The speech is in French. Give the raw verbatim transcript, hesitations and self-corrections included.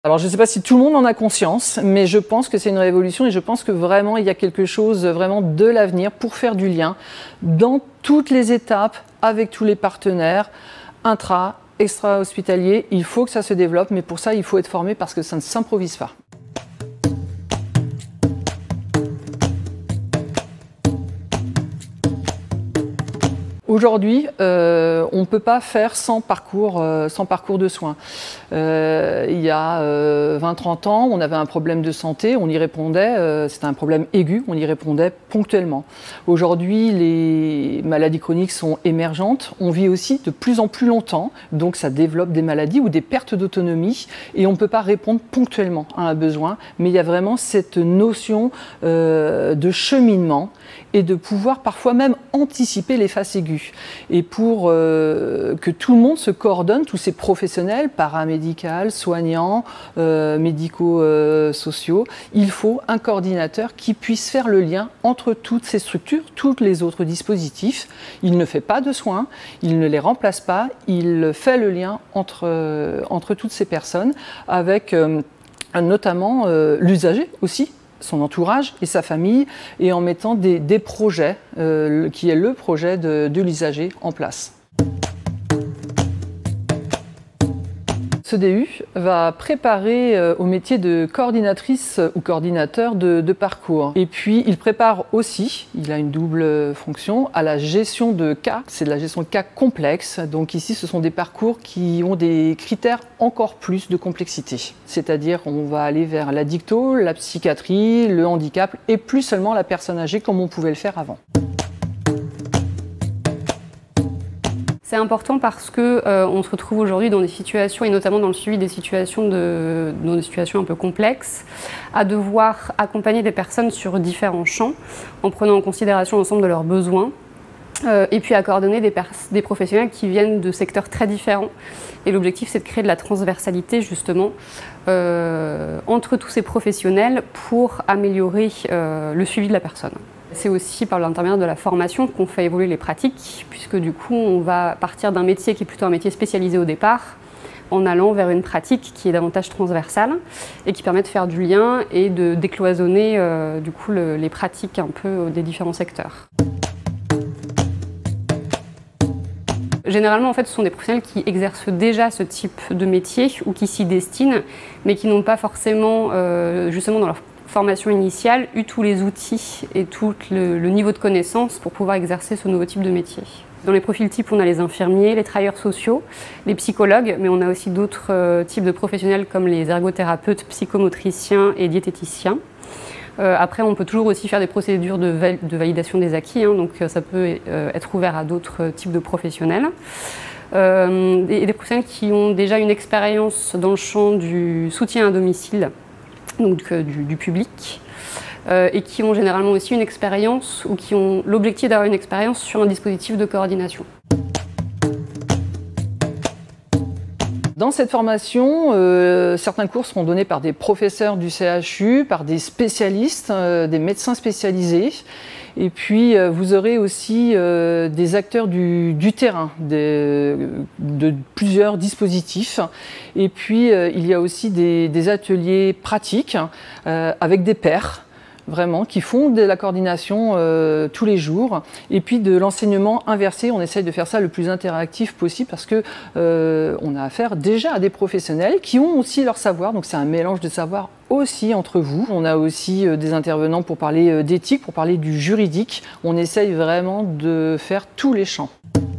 Alors je ne sais pas si tout le monde en a conscience, mais je pense que c'est une révolution et je pense que vraiment il y a quelque chose vraiment de l'avenir pour faire du lien dans toutes les étapes avec tous les partenaires, intra, extra-hospitaliers. Il faut que ça se développe, mais pour ça il faut être formé parce que ça ne s'improvise pas. Aujourd'hui, euh, on ne peut pas faire sans parcours, euh, sans parcours de soins. Euh, il y a euh, vingt trente ans, on avait un problème de santé, on y répondait, euh, c'était un problème aigu, on y répondait ponctuellement. Aujourd'hui, les maladies chroniques sont émergentes, on vit aussi de plus en plus longtemps, donc ça développe des maladies ou des pertes d'autonomie et on ne peut pas répondre ponctuellement à un besoin, mais il y a vraiment cette notion euh, de cheminement et de pouvoir parfois même anticiper les phases aiguës. Et pour euh, que tout le monde se coordonne, tous ces professionnels, paramédicaux, soignants, euh, médico-sociaux, euh, il faut un coordinateur qui puisse faire le lien entre toutes ces structures, tous les autres dispositifs. Il ne fait pas de soins, il ne les remplace pas, il fait le lien entre, euh, entre toutes ces personnes avec euh, notamment euh, l'usager aussi, son entourage et sa famille, et en mettant des, des projets, euh, qui est le projet de, de l'usager en place. Ce D U va préparer euh, au métier de coordinatrice ou coordinateur de, de parcours. Et puis il prépare aussi, il a une double fonction, à la gestion de cas. C'est de la gestion de cas complexes. Donc ici ce sont des parcours qui ont des critères encore plus de complexité. C'est-à-dire on va aller vers la dicto, la psychiatrie, le handicap et plus seulement la personne âgée comme on pouvait le faire avant. C'est important parce que euh, on se retrouve aujourd'hui dans des situations, et notamment dans le suivi des situations, de, dans des situations un peu complexes, à devoir accompagner des personnes sur différents champs, en prenant en considération l'ensemble de leurs besoins, euh, et puis à coordonner des, des professionnels qui viennent de secteurs très différents. Et l'objectif, c'est de créer de la transversalité, justement, euh, entre tous ces professionnels pour améliorer euh, le suivi de la personne. C'est aussi par l'intermédiaire de la formation qu'on fait évoluer les pratiques, puisque du coup on va partir d'un métier qui est plutôt un métier spécialisé au départ, en allant vers une pratique qui est davantage transversale et qui permet de faire du lien et de décloisonner euh, du coup le, les pratiques un peu des différents secteurs. Généralement, en fait, ce sont des professionnels qui exercent déjà ce type de métier ou qui s'y destinent, mais qui n'ont pas forcément, euh, justement dans leur formation initiale, eu tous les outils et tout le, le niveau de connaissance pour pouvoir exercer ce nouveau type de métier. Dans les profils types, on a les infirmiers, les travailleurs sociaux, les psychologues, mais on a aussi d'autres euh, types de professionnels comme les ergothérapeutes, psychomotriciens et diététiciens. Euh, après, on peut toujours aussi faire des procédures de, val de validation des acquis, hein, donc euh, ça peut euh, être ouvert à d'autres types de professionnels. Euh, et des professionnels qui ont déjà une expérience dans le champ du soutien à domicile, donc euh, du, du public, euh, et qui ont généralement aussi une expérience ou qui ont l'objectif d'avoir une expérience sur un dispositif de coordination. Dans cette formation, euh, certains cours seront donnés par des professeurs du C H U, par des spécialistes, euh, des médecins spécialisés. Et puis, euh, vous aurez aussi euh, des acteurs du, du terrain, des, de plusieurs dispositifs. Et puis, euh, il y a aussi des, des ateliers pratiques euh, avec des pairs, vraiment, qui font de la coordination euh, tous les jours. Et puis de l'enseignement inversé, on essaye de faire ça le plus interactif possible parce que euh, on a affaire déjà à des professionnels qui ont aussi leur savoir, donc c'est un mélange de savoir aussi entre vous. On a aussi euh, des intervenants pour parler euh, d'éthique, pour parler du juridique. On essaye vraiment de faire tous les champs.